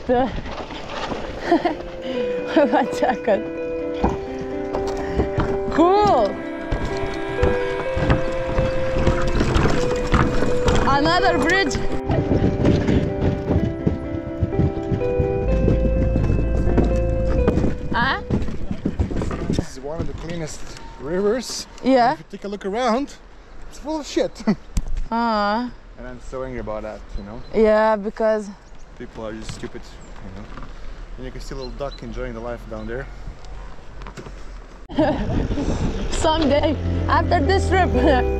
One second. Cool. Another bridge. Huh? This is one of the cleanest rivers. Yeah. If you take a look around, it's full of shit. And I'm so angry about that, you know. yeah, because People are just stupid, you know. And you can see a little duck enjoying the life down there. someday after this trip.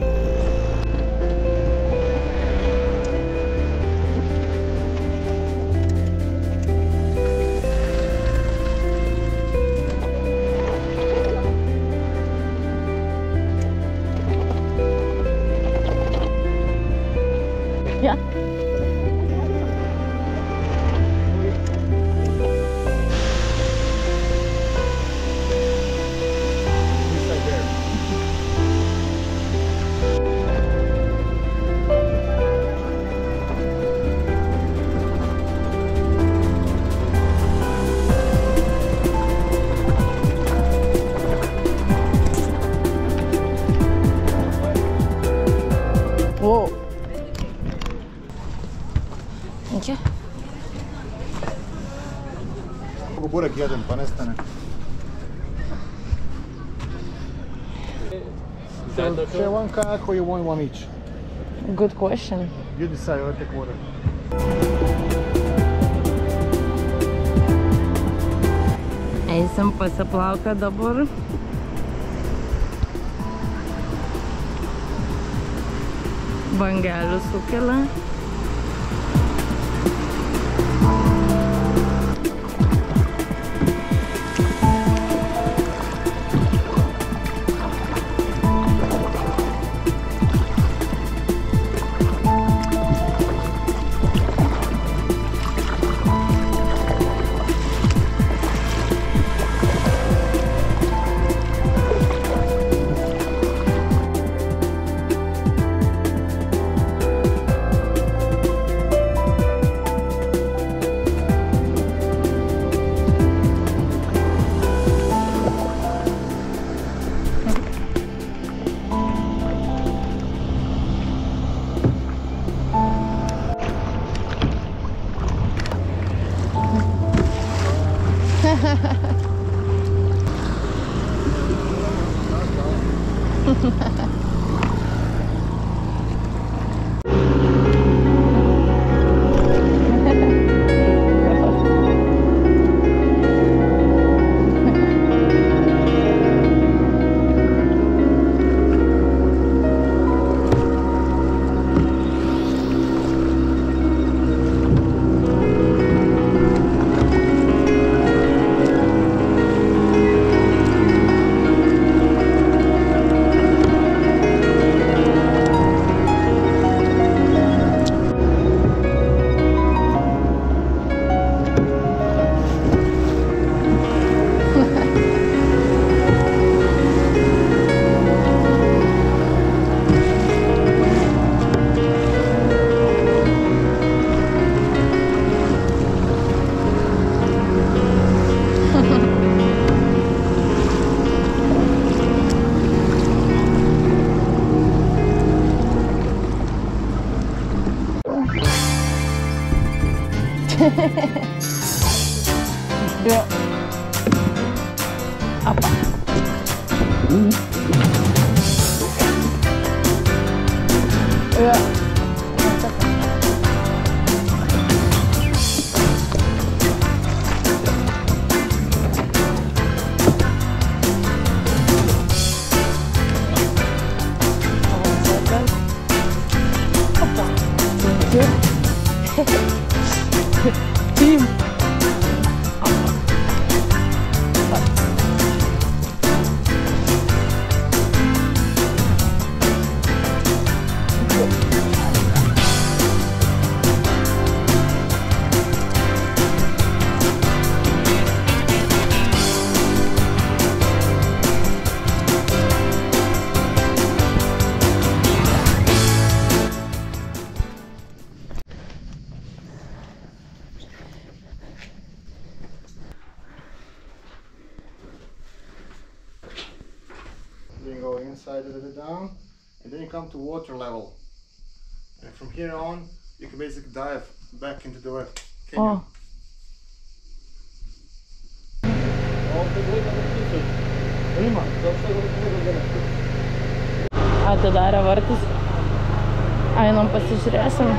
Yeah. He's right there. Whoa. Okay. Mogu burek jedan, pa nestane. Share one kayak or you want one each? Good question. You decide, I'll take water. Eisim pasiplauką dabar. Bangelių sukelia. Ja. Apa? Ja. Team. slide it down, and then you come to water level. And from here on, you can basically dive back into the canyon. Atidarė vartus. Einam pasižiūrėsim.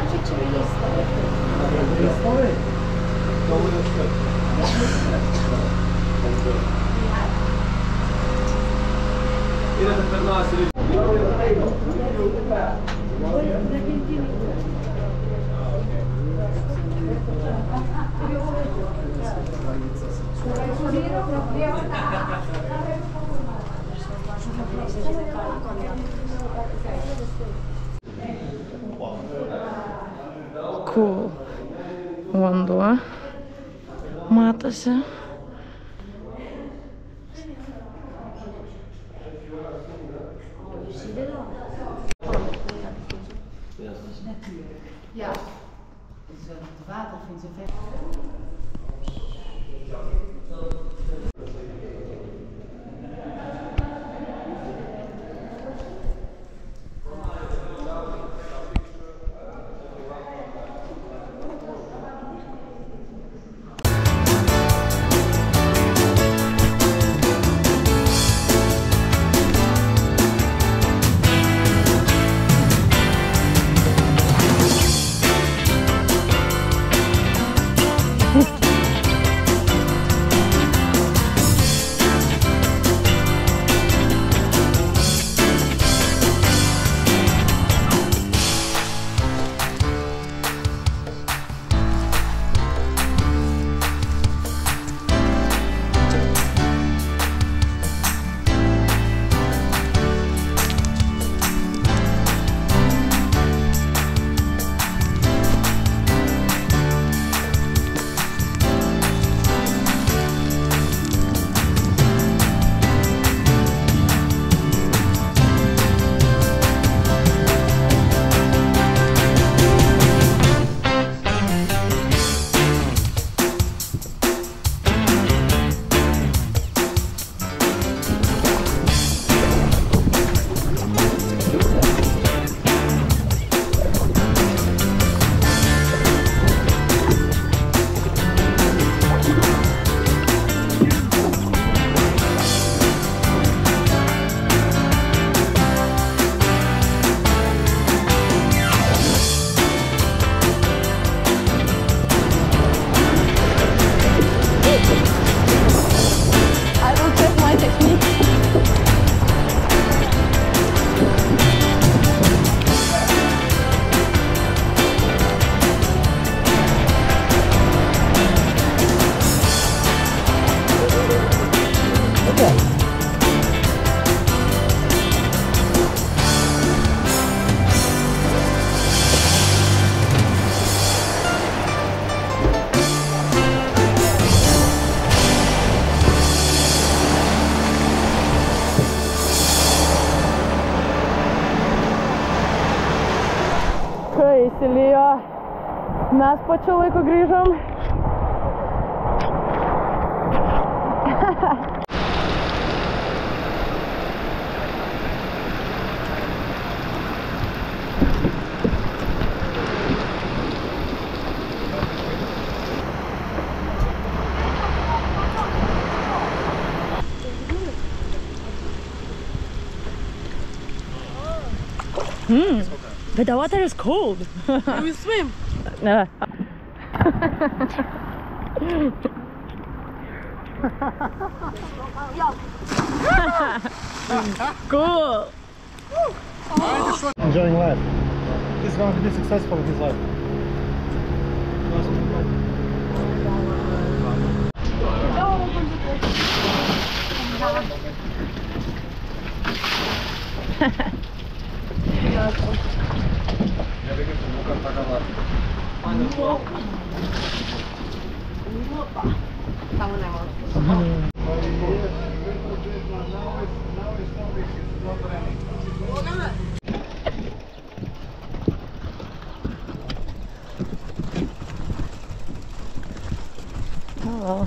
Cool. Vanduo matosi. Ja, dus het water vindt ze ver. Įsilijo. Mes pačiu laiku grįžom. But the water is cold. Can we swim? Cool. Enjoying life. He's going to be successful in his life. Hello.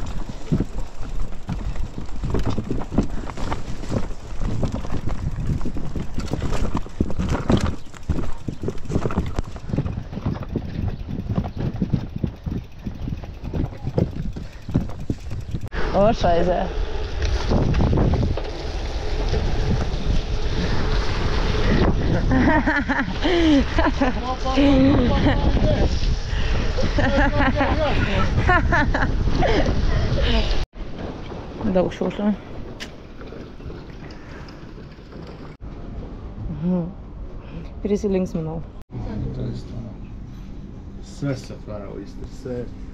O, šajze. Daug šiukšlių. Ir įsilinksminau. Sve se otvara u Istri, sve.